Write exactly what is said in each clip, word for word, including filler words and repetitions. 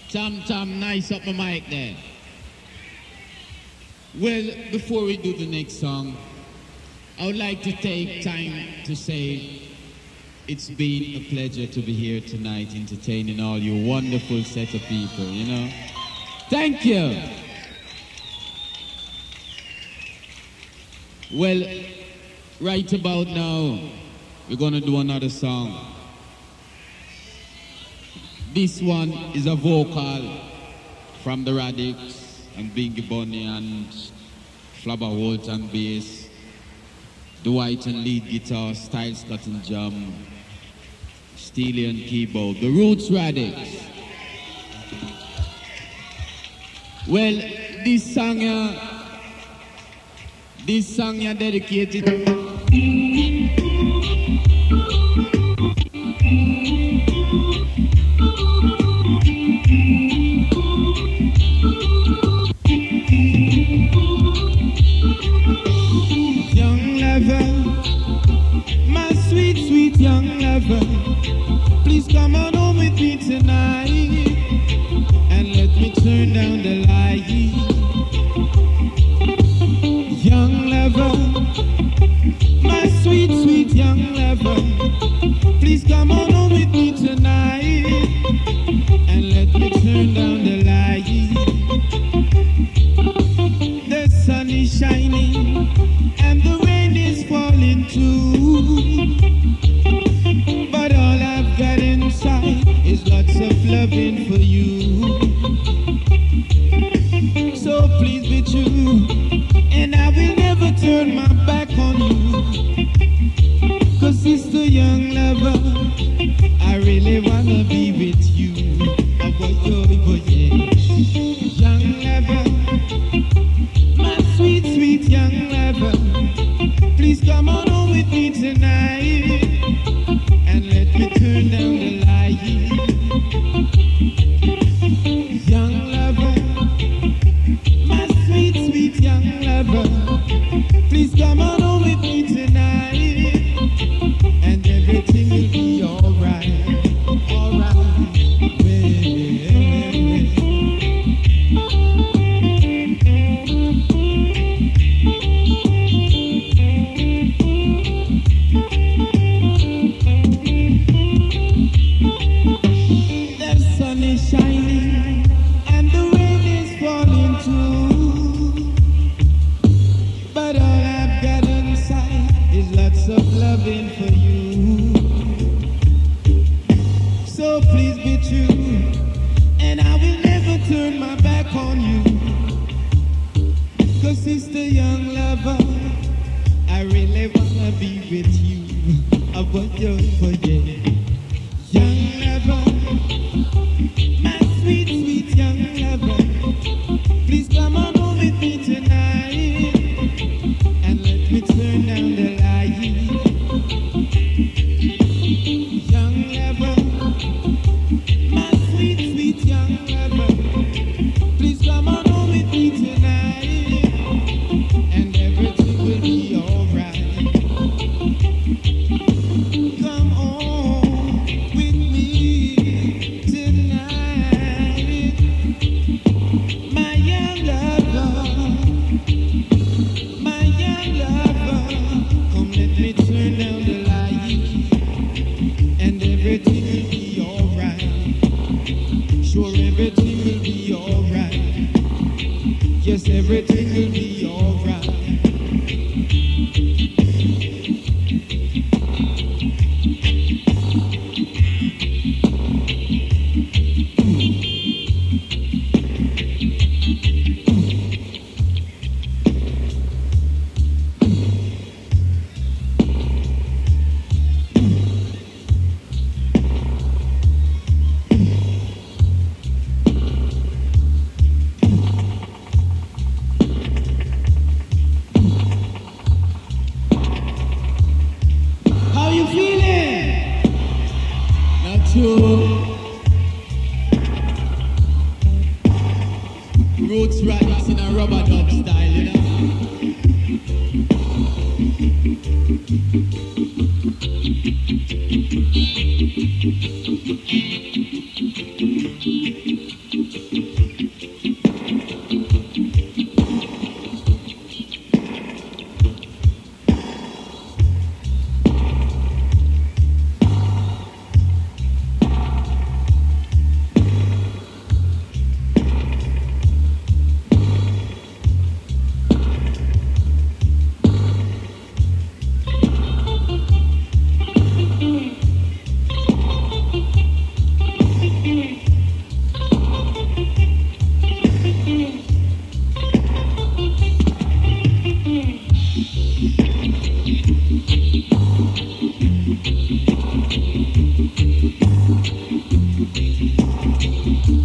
Tom, Tom, nice up my mic there. Well, before we do the next song, I would like to take time to say it's been a pleasure to be here tonight entertaining all you wonderful set of people, you know. Thank you. Well, right about now, we're going to do another song. This one is a vocal from the Radix and Bingy Bunny and Flabba Holt and bass, Dwight and lead guitar, Style Scott and drum, Steely and keyboard, the Roots Radix. Well, this song, uh, this song is dedicated. My sweet, sweet young lover, please come on home with me tonight and let me turn down the light. Young lover, my sweet, sweet young lover, please come on home with me tonight and let me turn down the light. The sun is shining and the rain is falling too, but all I've got inside is lots of loving for you. So please be true, and I will never turn my back on you. Cause sister young lover, I really wanna be with you. Oh boy, oh boy, yeah. Young lover, my sweet, sweet young lover, please come on home with me tonight and let me turn down the light. Young lover, my sweet, sweet young lover, please come on home with me tonight and everything will be alright, alright. Shining and the rain is falling too, but all I've got inside is lots of loving for you. So please be true, and I will never turn my back on you. Cause sister young lover, I really wanna be with you. I want you for you. Young lover, my sweet, sweet young lover, please come on home with me tonight and let me turn down the light. Young lover, my sweet, sweet young lover, please come on home with me tonight and everything will be alright. Come on with me tonight, my young lover, my young lover. Come let me turn down the light and everything will be alright. Sure, everything will be alright. Yes, everything will be alright. Roots Radix in a rubber dub style, you know.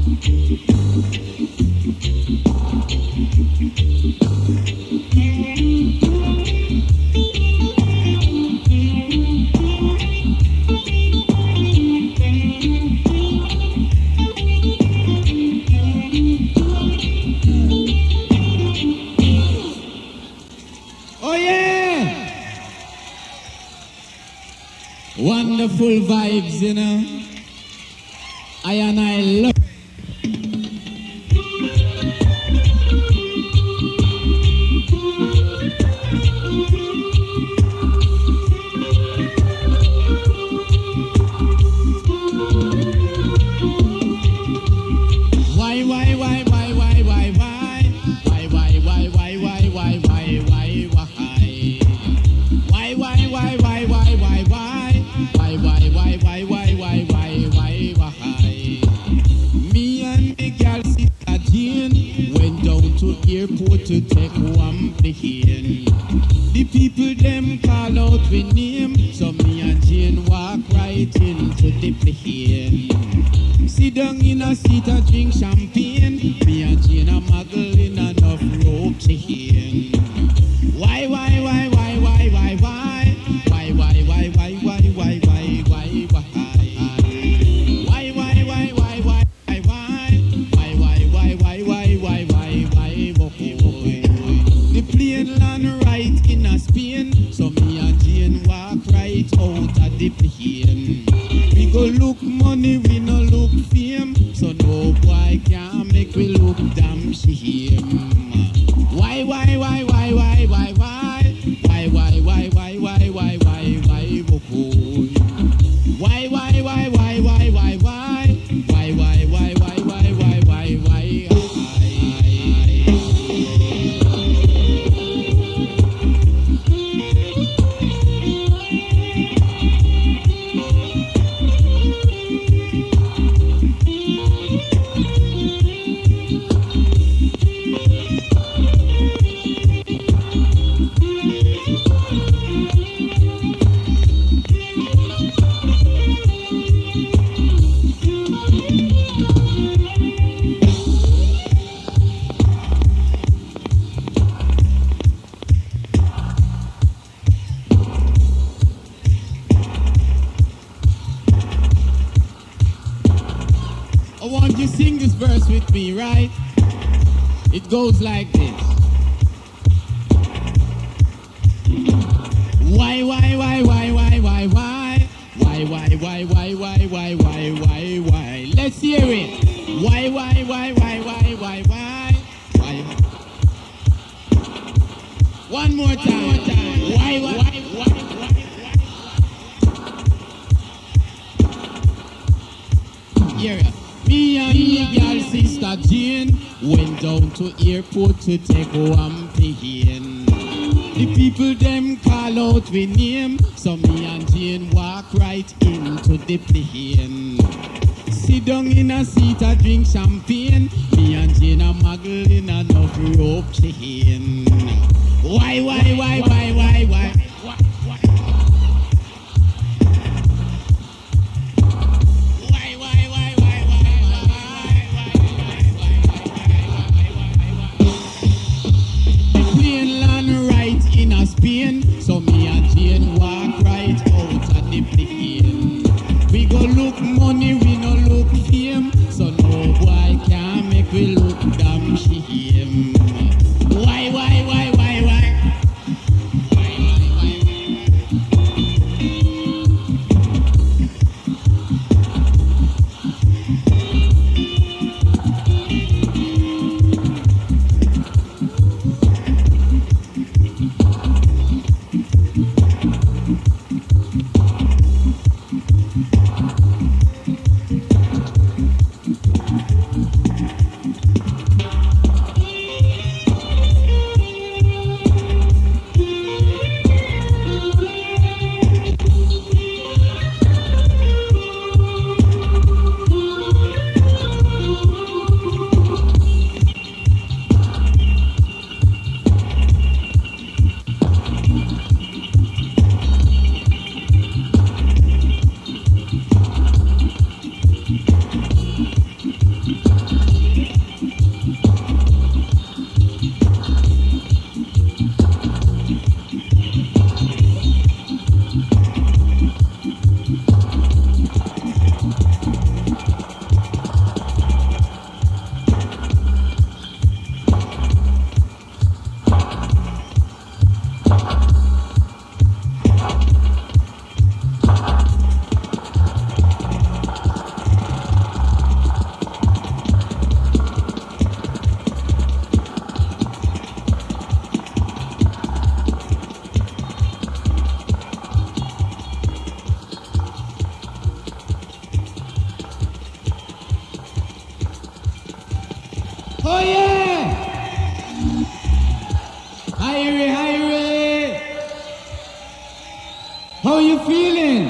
Wonderful vibes, you know. I and I love. Why, why, why, why, why, why, why? Why, why, why, why, why, why, why, why, why? Why, why, why, why, why, why, why? Why, why, why, why, why, why, why, why, why? Me and the girl sister Jane went down to airport to take one plane. The people them call out with name, so me and Jane walk right into the plane. Sit down in a seat and drink champagne. Me and Jane are muggling enough rope chain. Why, why, why, why, why, why, why? Why, why, why, why, why, why, why, why, why? Why, why, why, why, why, why, why? Why, why, why, why, why, why, why, why, why? The plane land right in a Spain, so me and Jane walk right out of the plane. We go look money, we no look fame, so no boy can make we look damn shame. Why, why, why, why, why, why, why? Why, why, why, why, why, why, why, why, why? Why, why, why, why, why, why, why? Why, why, why, why, why, why, why, why? I want you to sing this verse with me, right? It goes like this. Why, why, why, why, why, why, why? Why, why, why, why, why, why, why, why, why? Let's hear it. Why, why, why, why, why, why, why? Why? One more time. One more time. Why, why, why, why, why? Hear it. Me and the girl sister Jane went down to airport to take one plane. The people them call out with name, so me and Jane walk right into the plane. Sit down in a seat and drink champagne. Me and Jane are muggling enough rope chain. Why, why, why, why, why, why? Spain, so me and Jane walk right out of the plane. We go look money, we no look fame, so no boy can make we look damn shame. Why, why, why, why, why? Why, why, Thank you. Oh yeah! Hyrie, Hyrie! How you feeling?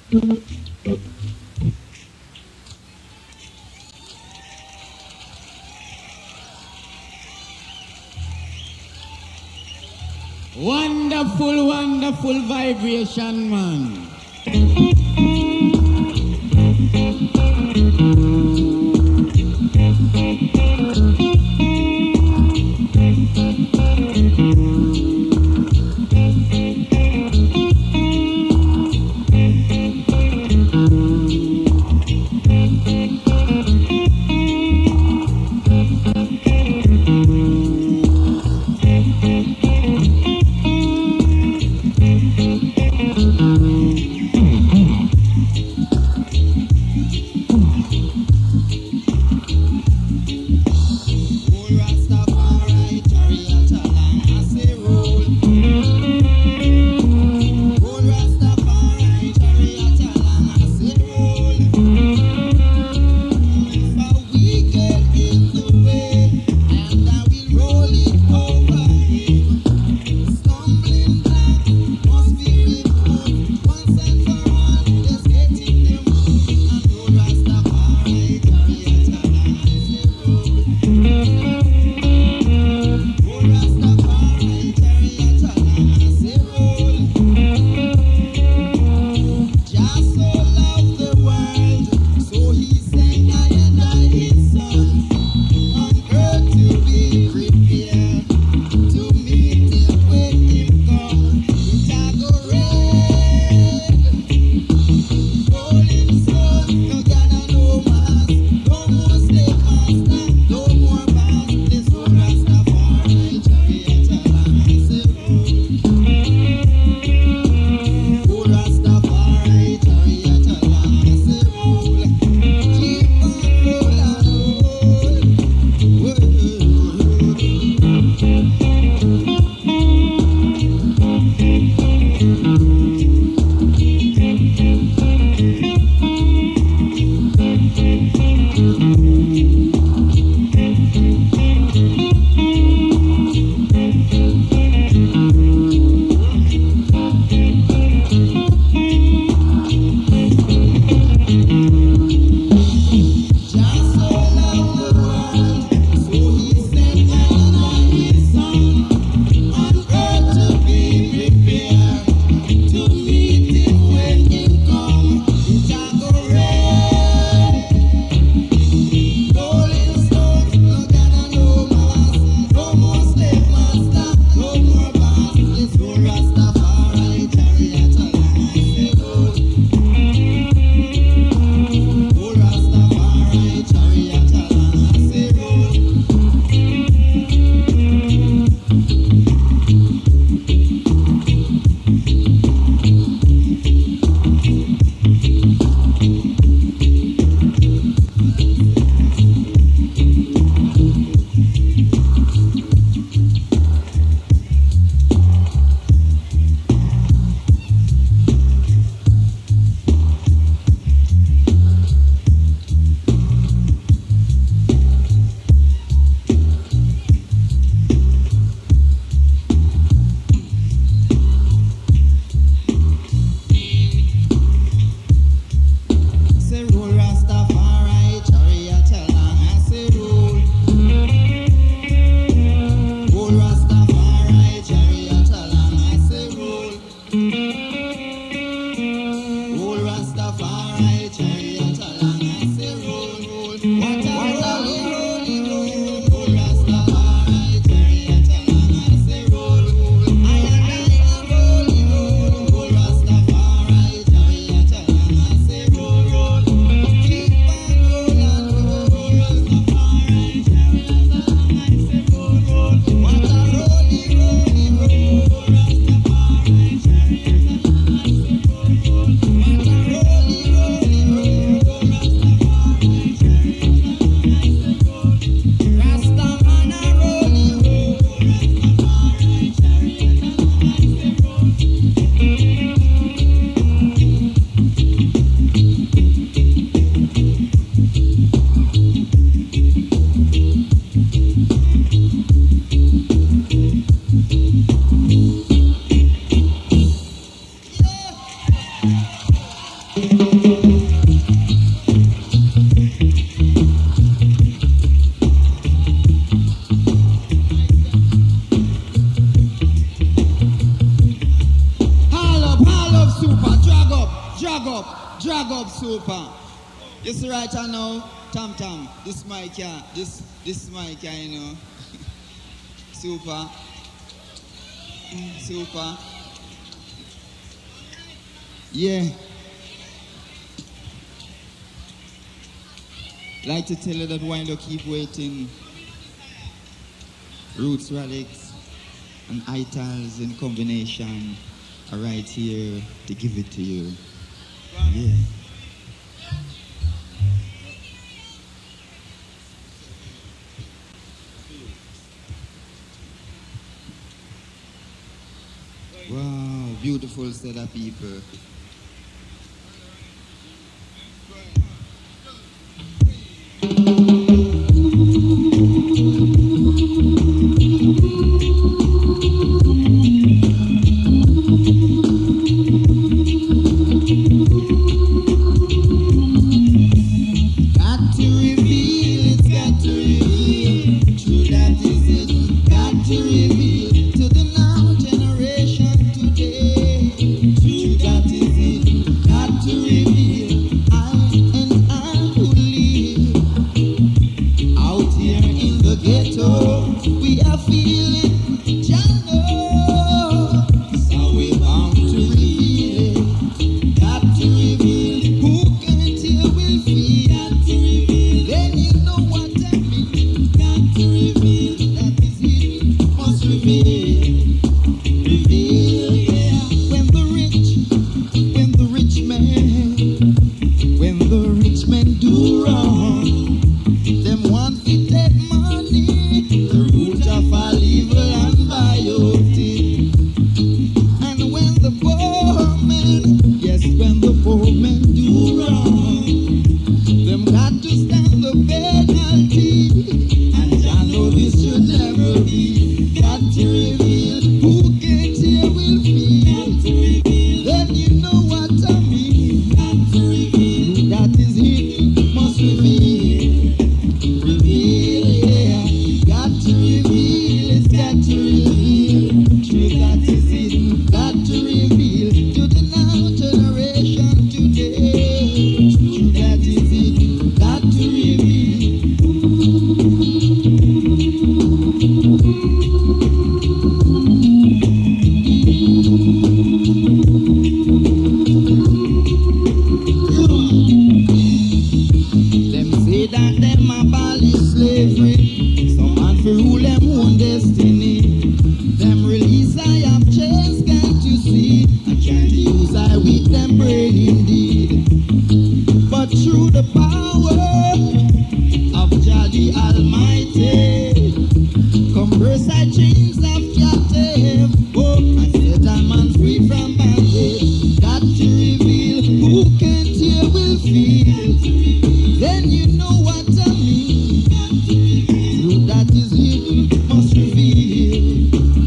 Wonderful, wonderful vibration, man. drag up, drag up super. You see right now, Tam Tam, this mic here, this, this mic here, you know. Super. Super. Yeah. Like to tell you that while you keep waiting, Roots Radics and Itals in combination are right here to give it to you. Yeah. Wow, beautiful set of people.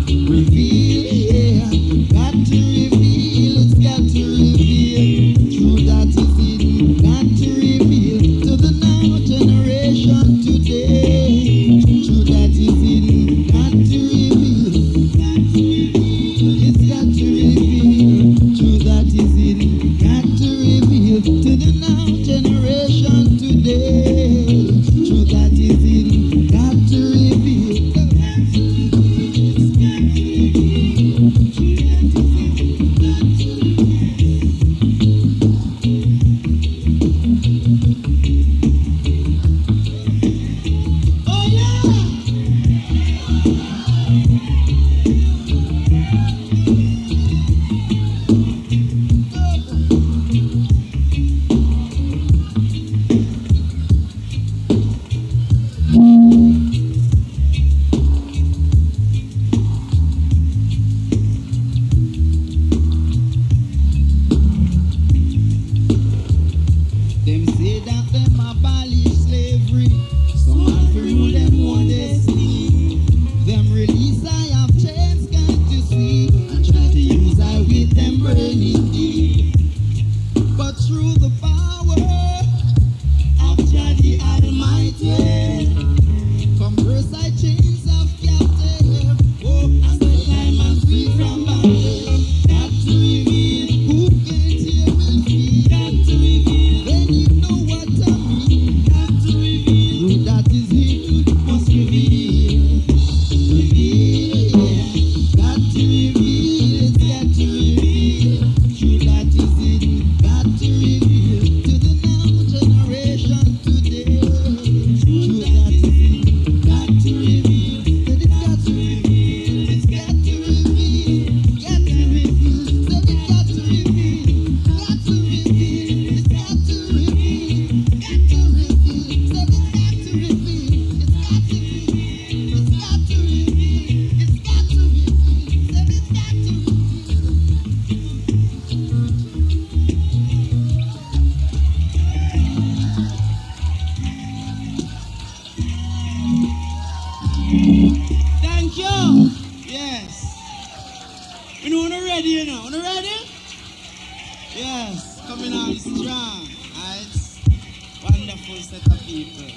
Reveal, yeah, got to reveal, it's got to reveal. coming on strong. Alright? Wonderful set of people.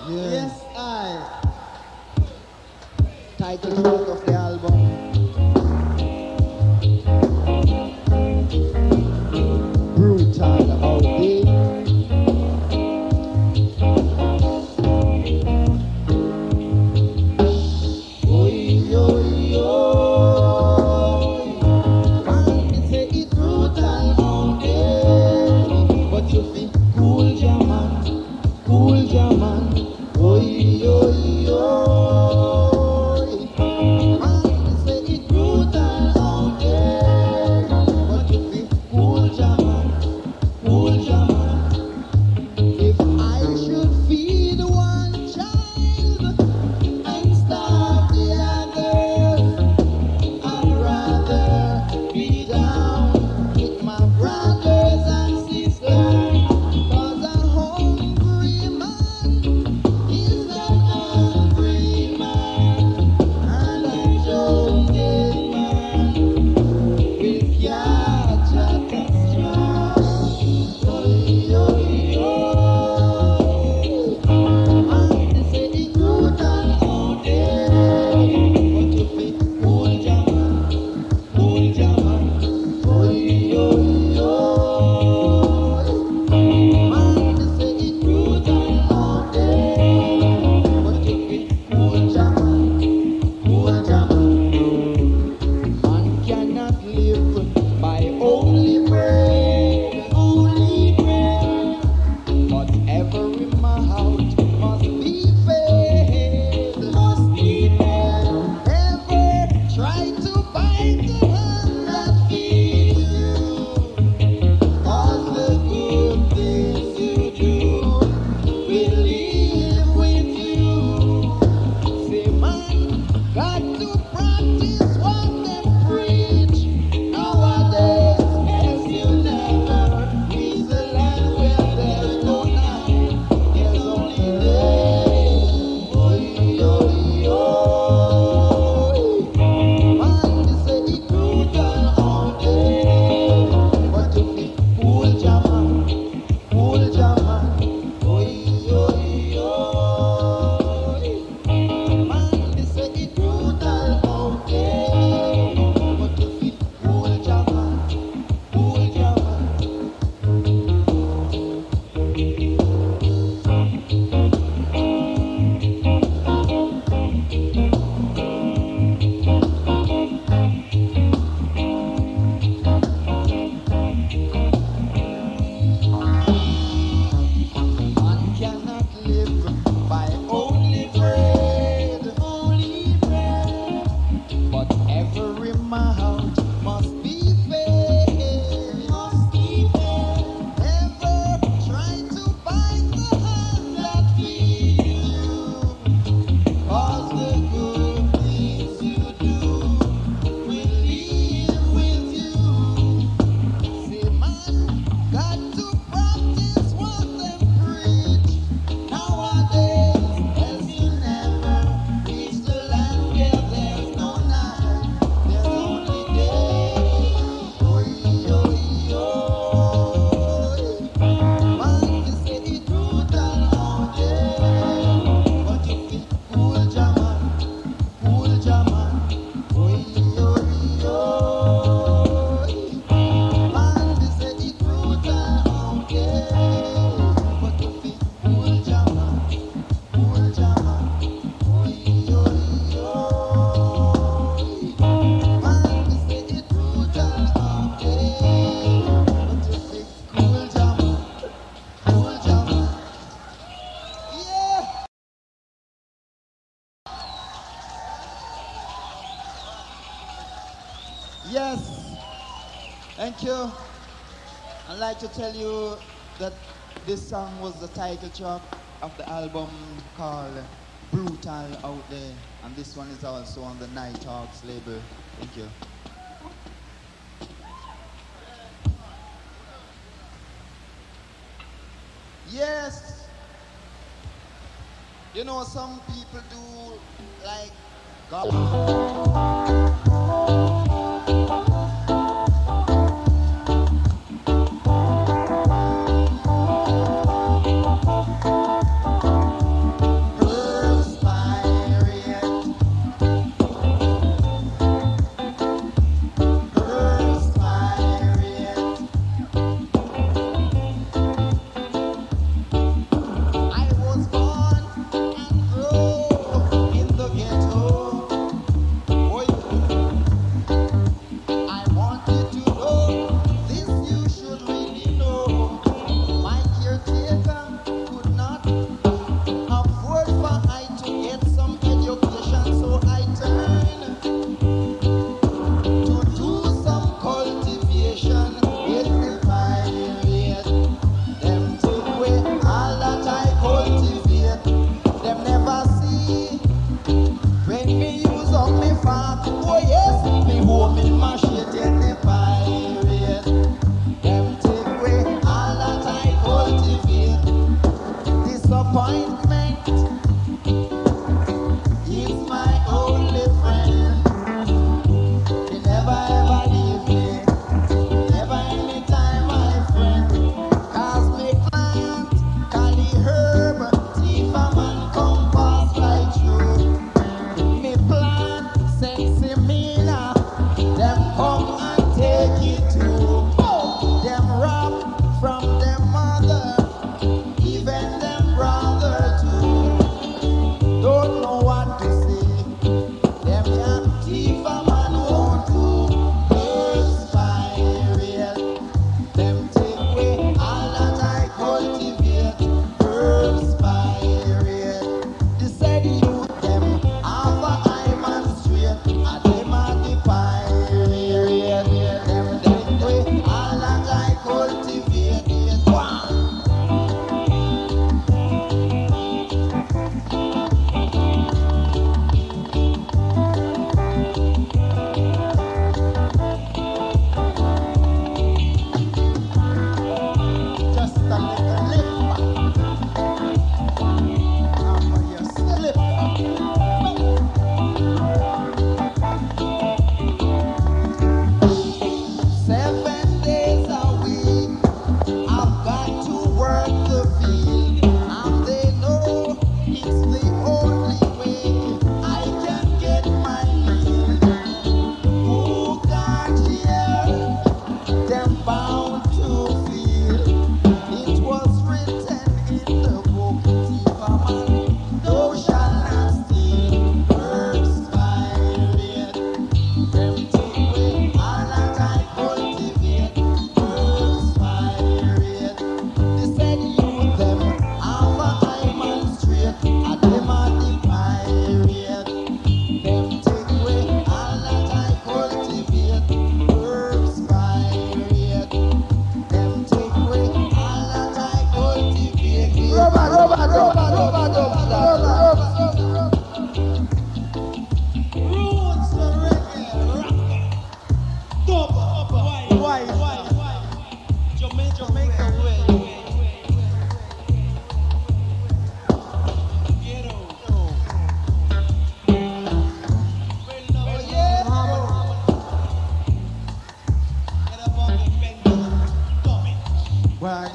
Yes, I. Title track of the album. Brutal Out There. Oi, oi, oi. Man, me say it brutal out there, but you feel cool, ja man, cool, ja man. Oi, oi, oi. Man, me say it brutal out there, but you feel cool, ja man, cool, ja man. If I should feed one child and starve the others, I'd rather be down with my brothers and sisters. 'Cause a hungry man is an hungry man, and a joking man will catch at a straw. Oi, oi, oi. Man, they say it's brutal out there, but you feel cool, ja man, cool, ja man. Oi, oi, oi. Man, they say it's brutal out there, but you feel cool, ja man, cool, ja man. Man cannot live by only bread, only bread, but every mouth must be fed, must be fed. Never try to bite the hand that feeds you, 'cause the good things you do will live with you. Say man, got to practice what they preach nowadays, as you never reach the land where there's no night, there's only day. Oi, oi, oi. Man, they say it's brutal out there, but you feel cool, ja man, cool, ja man. Oi, oi, oi. Man, they say it's brutal out there, but you feel cool, ja man, cool, ja man. Man cannot live by only bread, only bread, but every mouth must be fed, must be fed. Never try to bite the hand that feeds you, 'cause the good things you do will live with you. Say man, got to practice what they preach nowadays, as you never reach the land where there's no night, there's only day. Oi, oi, oi. Man, they say it's brutal out there, but you feel cool, ja man, cool, ja man. Oi, oi, oi. Man, they say it's brutal out there, but you feel cool, ja man, cool, ja man. Oi, oi, oi. Man, they say it's brutal out there, but you feel cool, ja man, cool, ja man. Yeah. Yes. Thank you. I'd like to tell you that this song was the title track of the album called Brutal Out There, and this one is also on the Night Hawks label. Thank you. Yes. You know, some people do like God.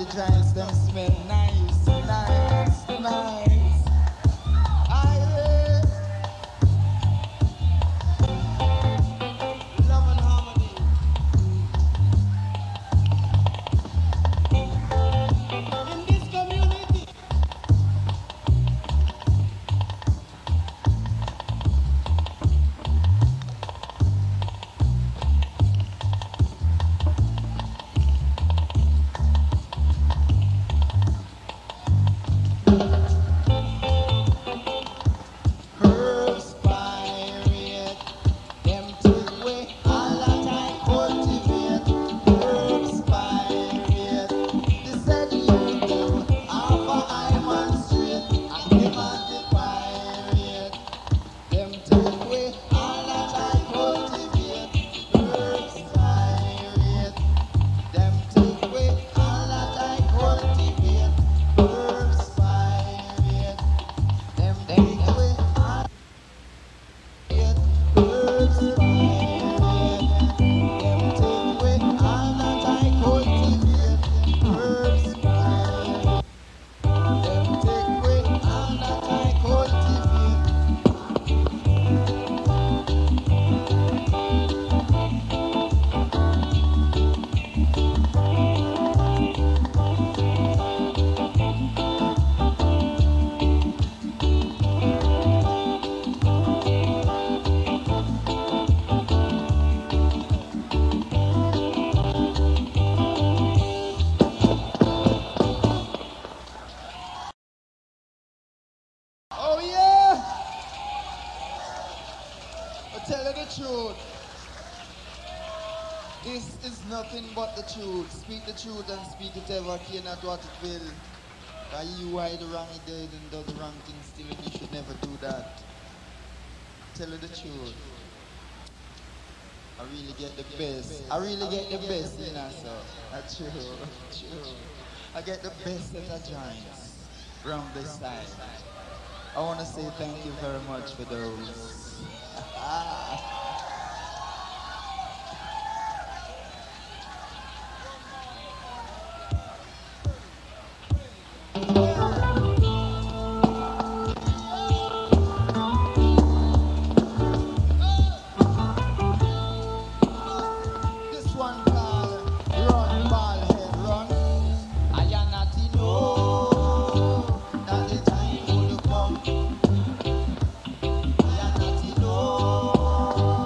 giants, them smell nice, nice, nice. Aye, love and harmony. In this community. Herbs pirate, them take away all that I cultivate. Herbs pirate, they said you them half a Hyman Street, and them and the pirate, them take away all that I cultivate. Herbs pirate, them take away all that I cultivate. Herbs pirate, them take away all. Birds pirate, them take away all that I cultivate. Birds pirate, them take away all that I cultivate. Oh yeah! I'll tell you the truth. This is nothing but the truth. Speak the truth and speak it ever, care not what it will. By you why the wrong he did and does the wrong thing still, and you should never do that. Tell you the truth. I really get the best. I really get the best, you know, so. That's true. True. I get the best of the giants from this side. I want to say thank you very much for those. This one called Run Ball Head Run. I am not know that the time will come. I am not know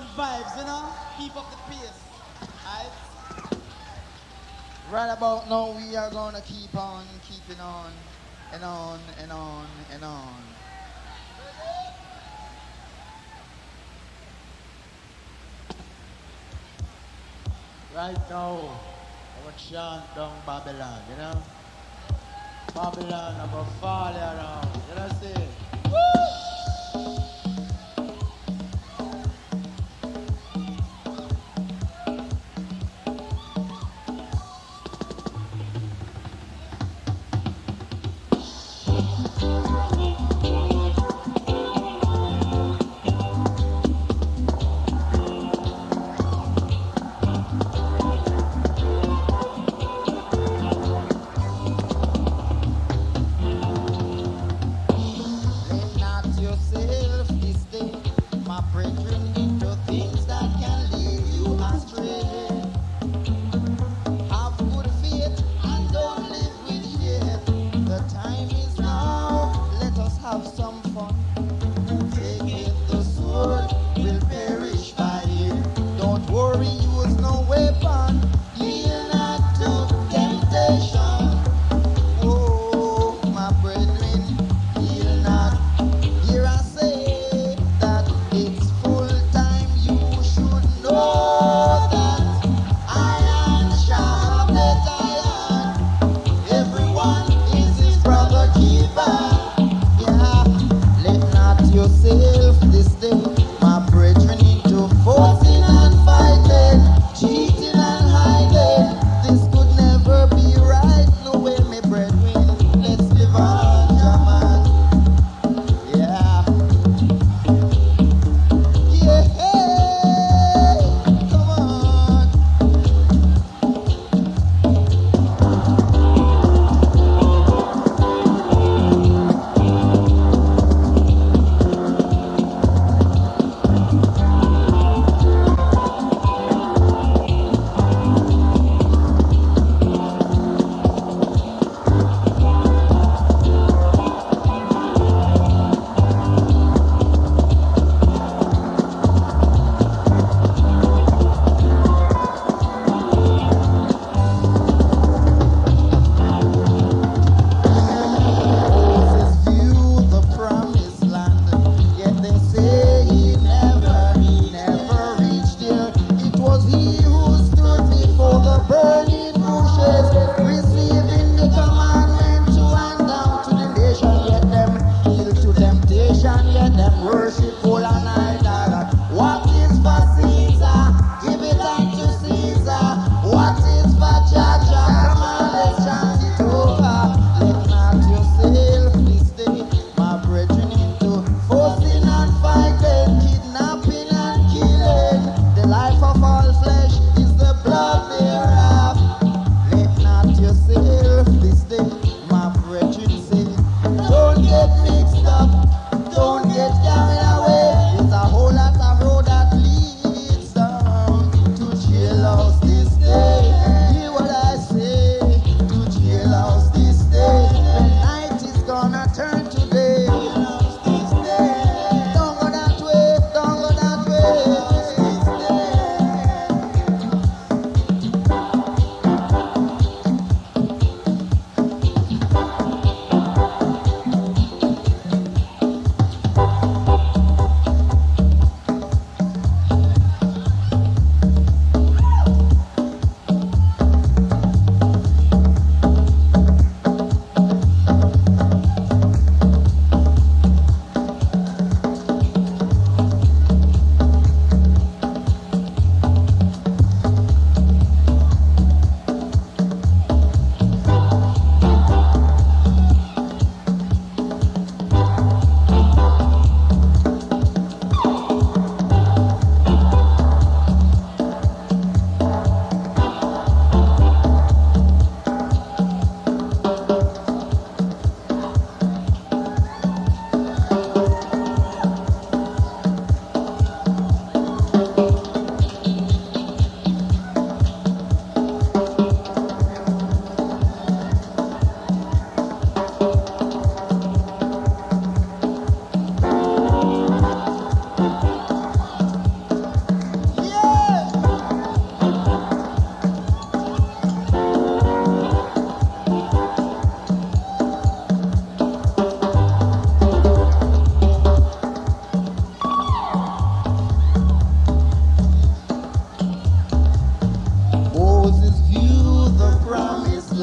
good vibes, you know? Keep up the pace. Alright? Right about now, we are gonna keep on keeping on and on and on and on. Right now, I want to chant down Babylon, you know? Babylon, I'm gonna fall around, you know what I'm saying?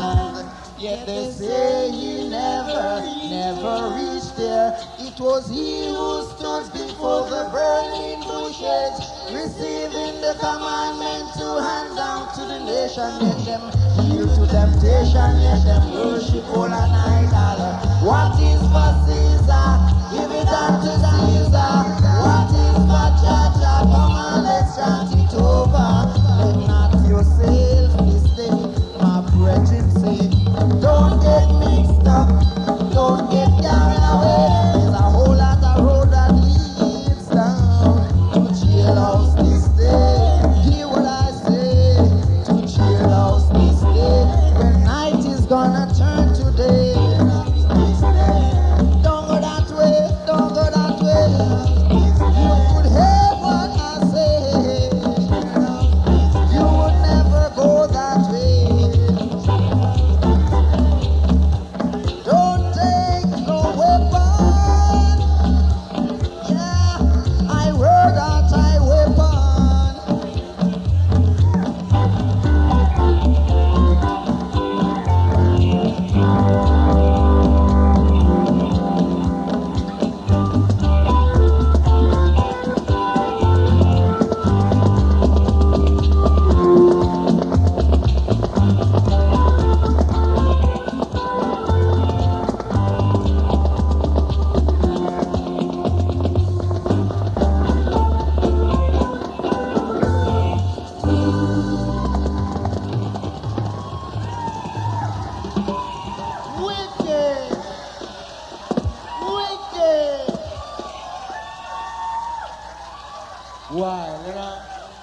land. Yet they say he never, never reached there. It was he who stood before the burning bushes, receiving the commandment to hand down to the nation. Let them yield to temptation, let them worship all a night. What is for Caesar? Give it unto Caesar. What is for Jah? Come on, let's chant it over. Let not yourself mistake, my brethren say. Don't get mixed up, don't get carried away. There's a whole lot of road that leads down to jailhouse this day. Hear what I say, to jailhouse this day. When night is gonna turn to day. Don't go that way, don't go that way. You would hear what I say. You would never go that way. Don't take no weapon. Yeah, I wear that I weapon. Wicked, wicked. Why, you know?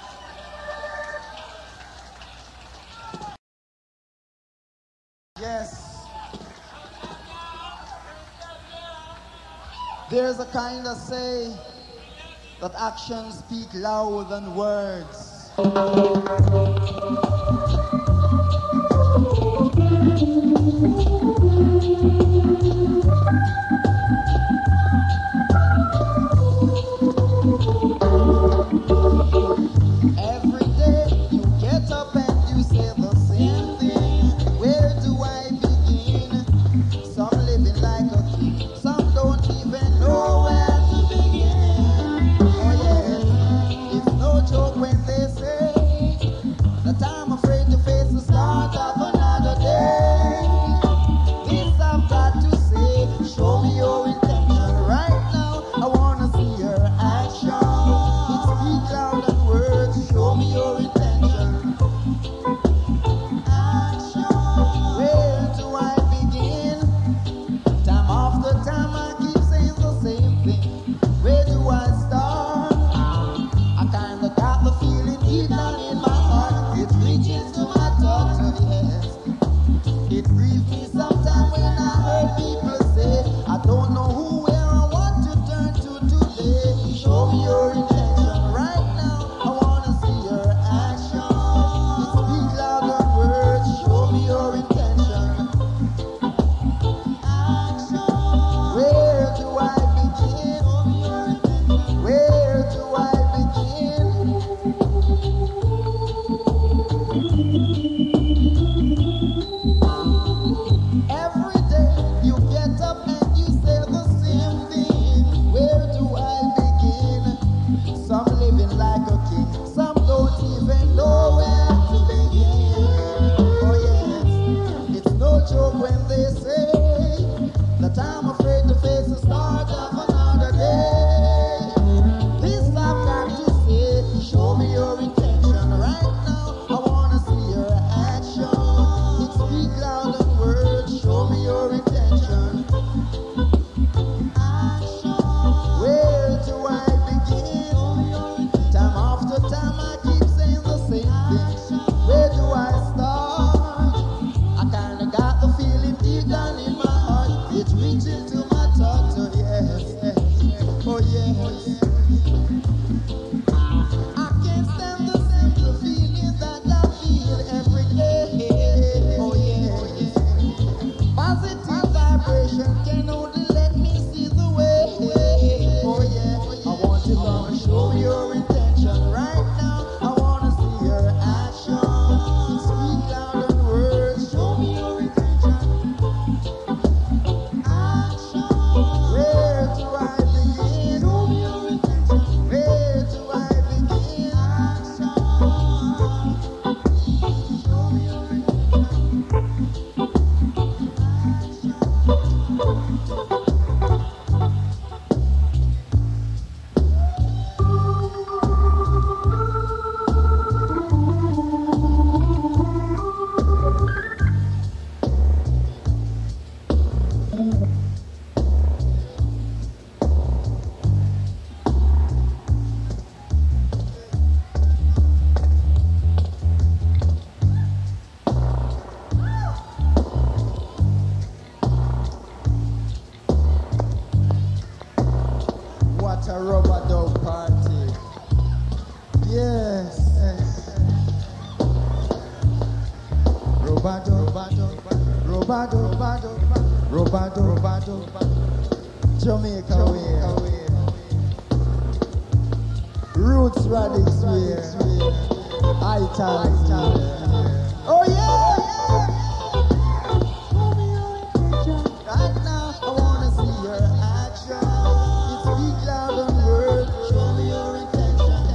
Yes. There's a kind of say that actions speak louder than words. Every day you get up and you say the same thing. Where do I begin? Some living like a king, some don't even know where to begin. Oh yes, it's no joke when they say that I'm afraid to face the start of another day. This I've got to say, show me your intention right now. I wanna see your action. It speaks louder than words. Show me your intention. Action. Where do I begin? Time after time I keep saying the same thing. Where do I start? I kinda got the feeling deep down in my heart. It reaches to my daughter, yes. It grieves me sometimes when I heard people say, I don't know who, where, or what to turn to today. Show me your intention right now. I wanna see your action. It speaks louder than words. Show me your intention. Action. Where do I begin? Where do I begin? Every day you get up and you say the same thing. Where do I begin? Some living like a king, some don't even know where to begin. Oh yes, it's no joke when they say that I'm afraid to face the start of another day. This I've got to say, show me your intention right now. I wanna see your action. It speaks louder than words. Show me your intention. Action. Where do I begin? Time after time I keep saying the same thing. Where do I start? I kinda got the feeling deep down in my heart. It's reaching to my daughter, yes. Oh yes. I can't stand the simple feeling that I feel every day. Oh yeah. Positive vibration can only let me see the way. Oh yeah. I want you to show me your intention right now. I wanna see your action. Speak louder than words. Show me your Robado, Robado, Robado, Robado, Jamaica way. Roots Radix way. Italians way. Oh yeah! Right now, I wanna see your action. It speaks loud and word. Show me your intention.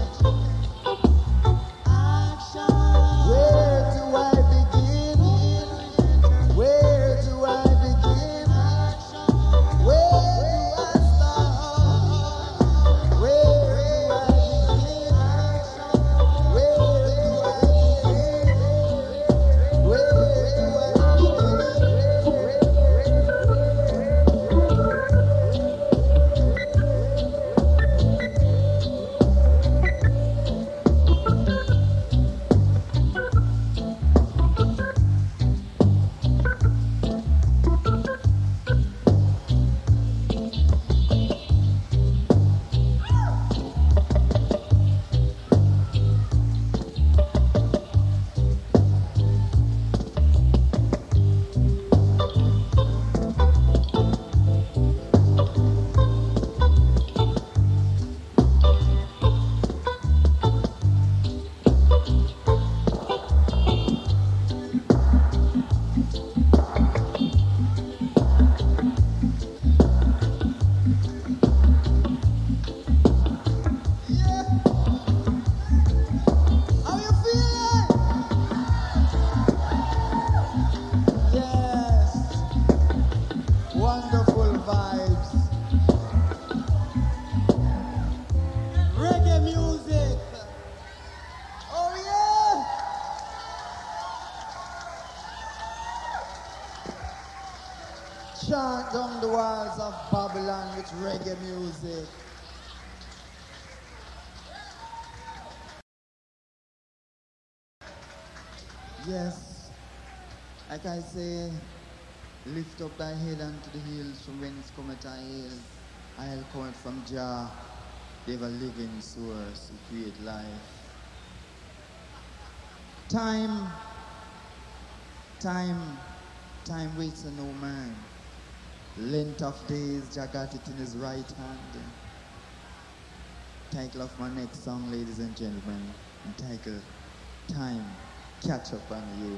Action. Where do I begin? Where do I begin? Where do I start? Where do I begin? Where do I begin? Where do I chant down the walls of Babylon with reggae music. Yes, like I say, lift up thy head unto the hills, from whence cometh thy hail. I'll come from Jah, the ever living source who create life. Time, time, time waits on no man. Length of days, Jah got it in his right hand. Title of my next song, ladies and gentlemen, entitled Time Catch Up on You.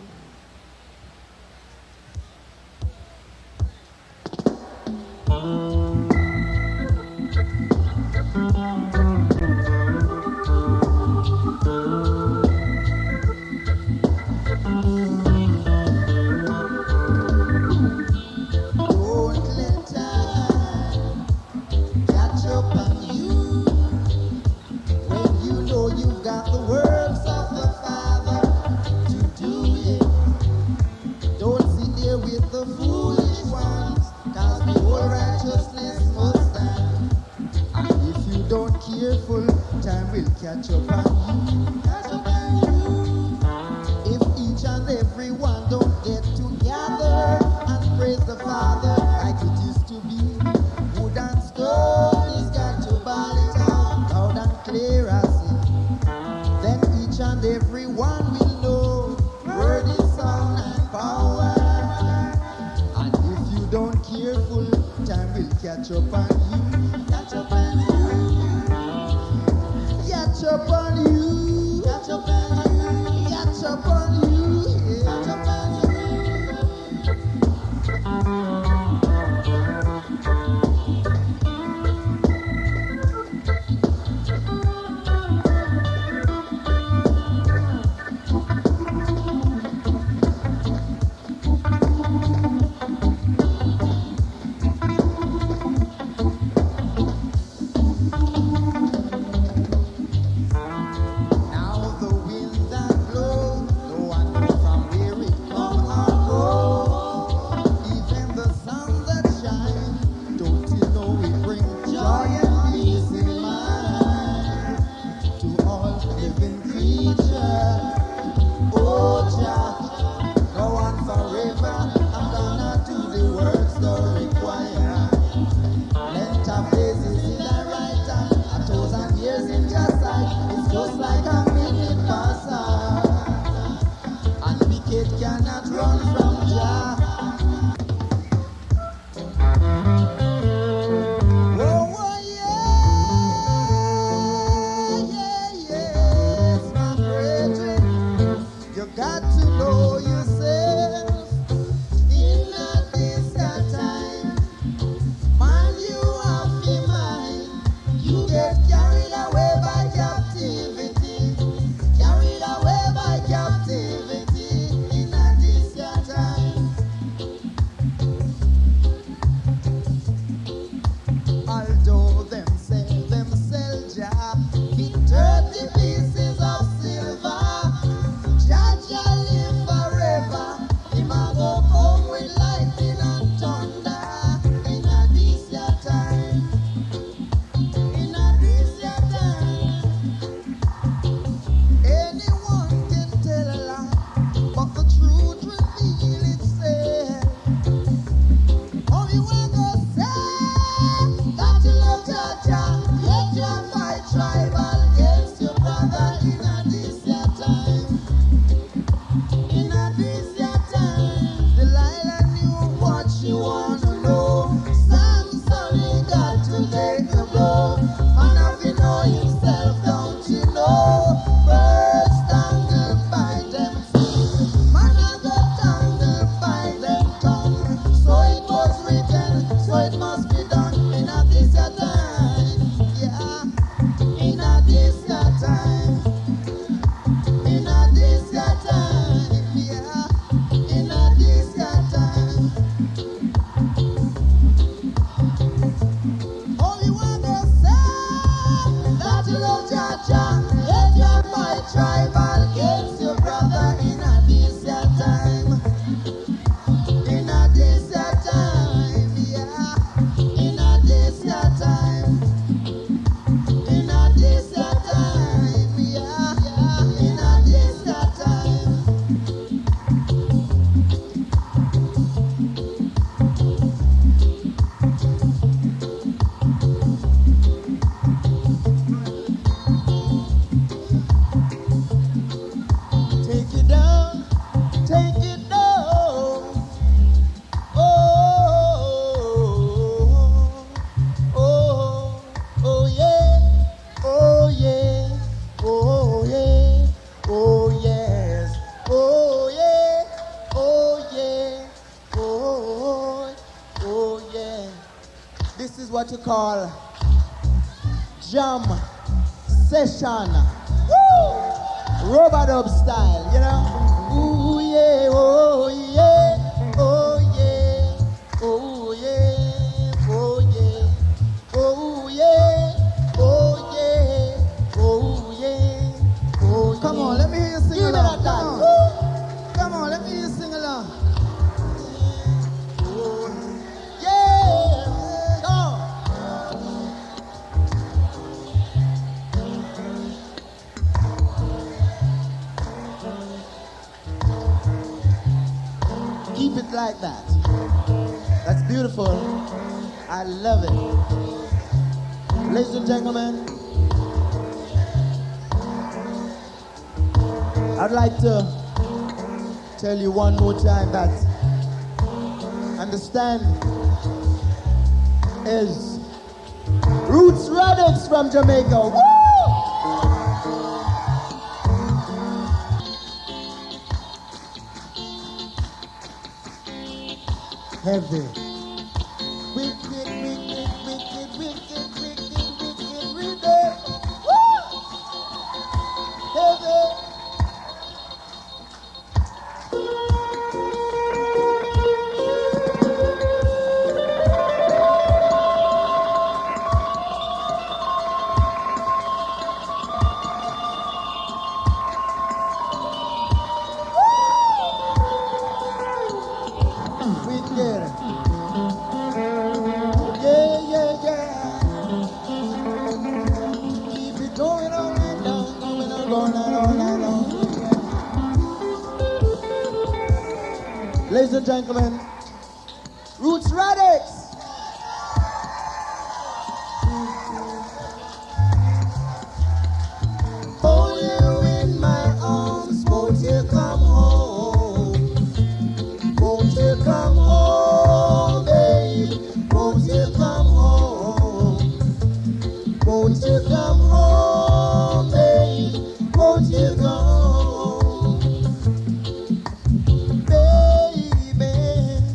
Time will catch up on you. Catch up on you. If each and every one don't get together and praise the Father like it used to be, wood and stone is got to ball it out loud and clear as it. Then each and every one will know word is sound and power. And if you don't careful, time will catch up on you. Catch up on you. Catch up on you, catch up on you, catch up on you, catch up on you. is what you call jam session. Woo! Rub-a-dub style, you know? Ooh yeah, oh yeah, oh yeah, oh yeah, oh yeah, oh yeah, oh yeah, oh yeah, oh yeah. Come on, let me hear you sing Give along. Me that Come on. Come on, let me hear you sing along. Keep it like that. That's beautiful. I love it. Ladies and gentlemen, I'd like to tell you one more time that Understand is Roots Radics from Jamaica. Woo! Heavy. Wicked, wicked, wicked, wicked, wicked, wicked, wicked. Woo! Heavy. Ladies and gentlemen, Roots Radics. Hold you in my arms, won't you come home? Won't you come home, babe? Won't you come home? Won't you come home, babe? Won't you come home? Baby,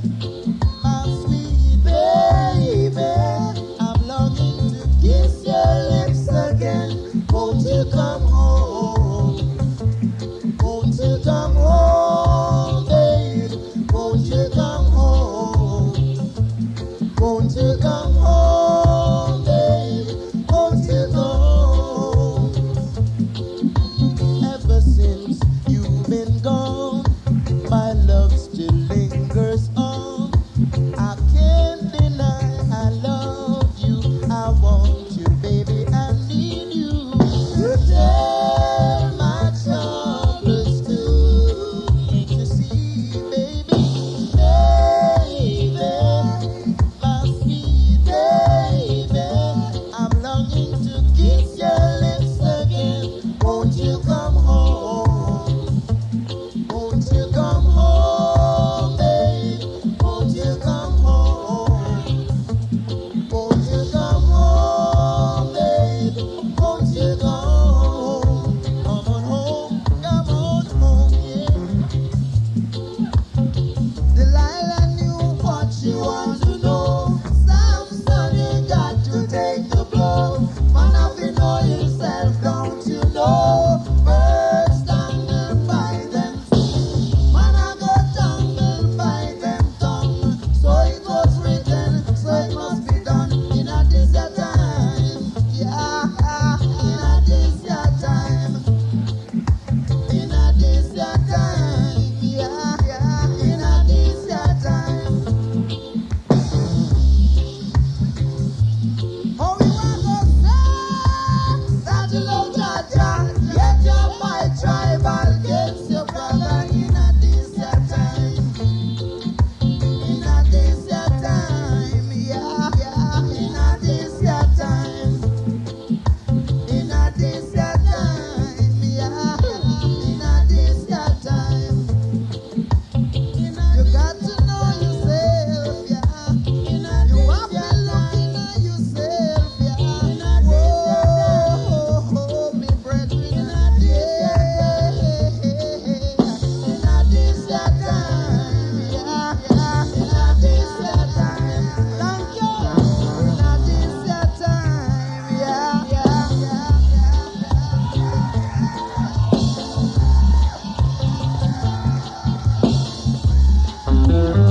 Thank you.